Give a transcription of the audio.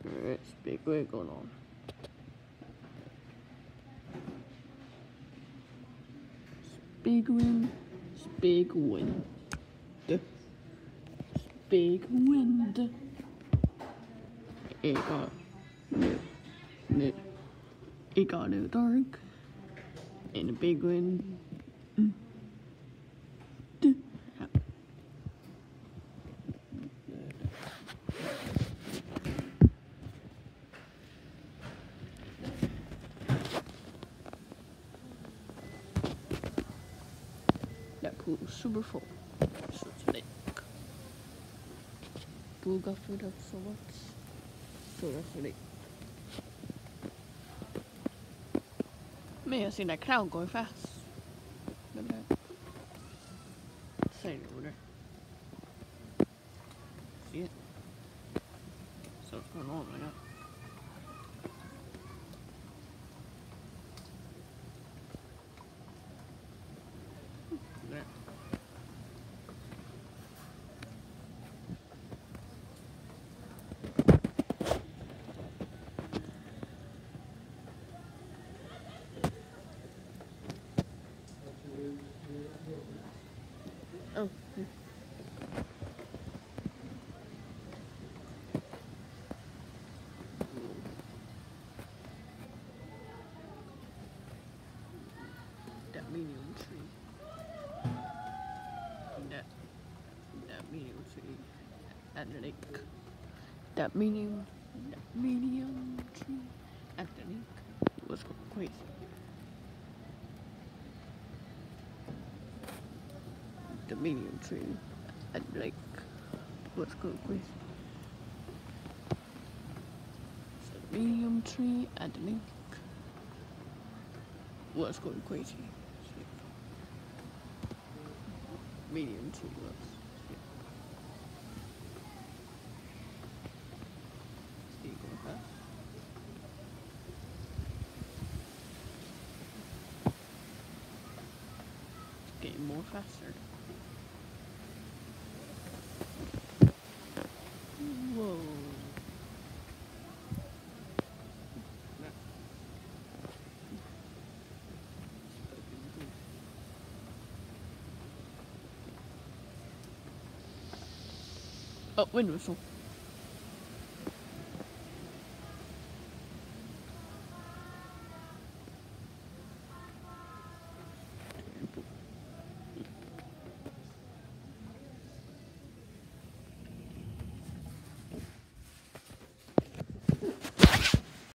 It's big wig going on. Big wind, big wind, big wind. It got a dark and a big wind. That pool was super full. So it's lit. Pool got filled up so much. So that's lit. Man, I seen that cloud going fast. Look at that. Sight over there. See it? So what's going on right now? There. Oh. That medium tree. That medium tree at the lake. That medium tree at the lake was crazy. The medium tree at the lake was going crazy. So the medium tree at the lake was going crazy. Medium tree was. See it going fast. It's getting more faster. Whoa. Oh, wind whistle.